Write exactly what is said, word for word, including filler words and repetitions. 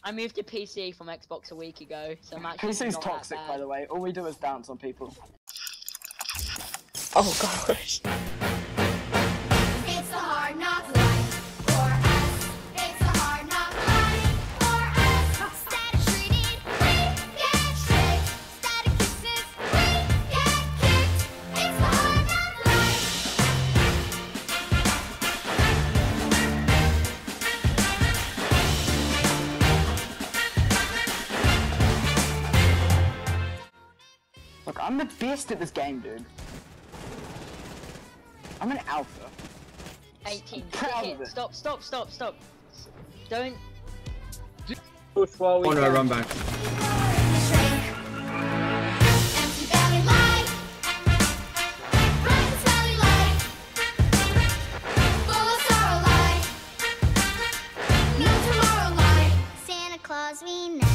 I moved to P C from Xbox a week ago, so I'm actually P C's not toxic, that by bad. the way. All we do is dance on people. Oh gosh. It's a hard knock life for us. It's a hard knock life for us. Static treated, we get tricked. Static kisses, we get kicked. It's a hard knock life. Look, I'm the best at this game, dude. I'm an alpha. eighteen. I'm proud Stick of it. it. Stop, stop, stop, stop. Don't. Push while we Oh no, can. run back. Empty belly life. Run smelly life. Full of sorrow life. No tomorrow life. Santa Claus we know.